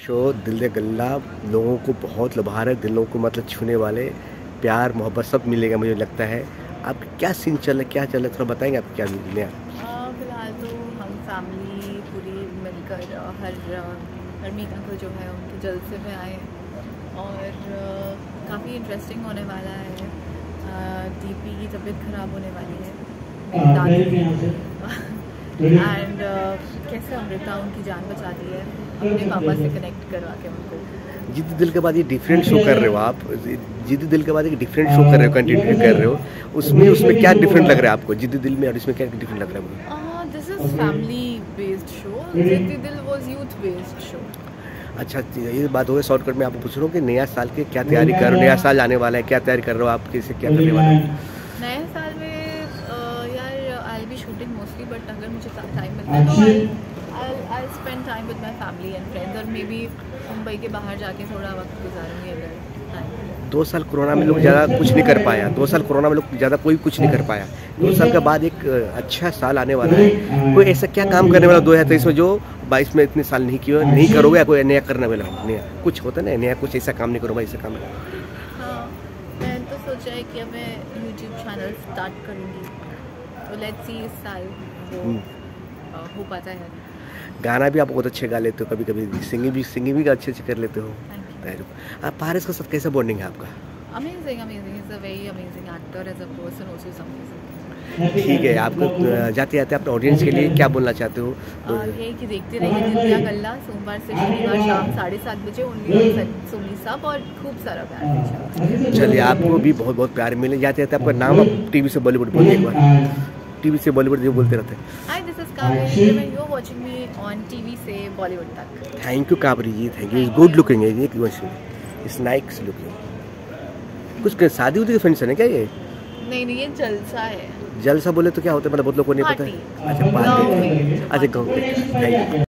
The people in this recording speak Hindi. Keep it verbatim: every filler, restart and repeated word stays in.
शो दिल दे गल्ला लोगों को बहुत लुभा रहा है, दिलों को मतलब छूने वाले, प्यार मोहब्बत सब मिलेगा मुझे लगता है। आप क्या सीन चल रहा है, क्या चल रहा है, थोड़ा बताएंगे आप क्या मिले? फ़िलहाल तो हम फैमिली पूरी मिलकर हर हर मीका को जो है उनके जलसे में आए और काफ़ी इंटरेस्टिंग होने वाला है। दीपी की तबीयत ख़राब होने वाली है मेरी दादी एंड कैसे अमृता उनकी जान बचा दी है अपने पापा से कनेक्ट करवा के उनको। जिद्दी दिल के बाद ये डिफरेंट शो कर रहे हो आप, जिद्दी दिल के बाद एक डिफरेंट शो कर रहे हो, कंटिन्यू कर रहे हो, उसमें उसमें क्या डिफरेंट लग रहा है आपको जिद्दी दिल में और इसमें क्या डिफरेंट लग रहा है आपको? This is family based show, Ziddi Dil was youth based show. अच्छा, ये बात हो गई। शॉर्टकट में आपको पूछ रहा हूँ कि नया साल के क्या तैयारी कर रहे हो, नया साल आने वाला है, क्या तैयारी कर रहे हो आप, कैसे क्या करने वाले हो? नए साल में यार I will be shooting mostly, but अगर मुझे टाइम मिलता है तो I I spend time with my family and friends और मे बी मुंबई के बाहर जाके थोड़ा वक्त गुजारूंगी अगर टाइम। दो साल कोरोना में लोग ज़्यादा कुछ नहीं कर पाया, दो साल कोरोना में लोग ज़्यादा कोई कुछ नहीं कर पाया। दो साल के बाद एक अच्छा साल आने वाला है, कोई ऐसा क्या काम करने वाला दो हज़ार तेईस में जो बाईस में इतने साल नहीं किया, नहीं करोगे या कोई नया करने वाला हो? नया कुछ होता है ना, नया कुछ ऐसा काम नहीं करो भाई, ऐसा काम है। हाँ, मैंने तो सोचा है कि अब मैं यूट्यूब चैनल स्टार्ट करूँगी, तो लेट्स सी इस साल वो हो पाता है। गाना भी आप बहुत अच्छे गा लेते हो, कभी कभी सिंगिंग भी सिंगिंग भी अच्छे अच्छे कर लेते हो। आप पारस के साथ कैसा बॉन्डिंग है आपका? Amazing amazing, is a very amazing actor, as a person also is amazing. ठीक है, आपको जाते जाते अपने ऑडियंस के लिए क्या बोलना चाहते हो? ये कि देखते रहिए दिल दिया गल्ला, सोमवार से शनिवार शाम साढ़े सात बजे ओनली सोनी सब, और खूब सारा प्यार दीजिए। चलिए, आपको भी बहुत बहुत प्यार मिले। जाते जाते आपका नाम आप टीवी से बॉलीवुड बोलिए एक बार, टीवी से बॉलीवुड जो बोलते रहते हैं। Hi, this is Kabri, you are watching me on TV से बॉलीवुड तक। Thank you Kabri ji, thank you. Good looking है ये, इट्स नाइस लुकिंग। कुछ शादी उदी का फंक्शन है क्या ये? नहीं नहीं, ये जलसा है। जलसा बोले तो क्या होता है, मतलब बहुत लोगों को नहीं पता है। अच्छा, पार्टी। अच्छा, गाँव पे। Thank you.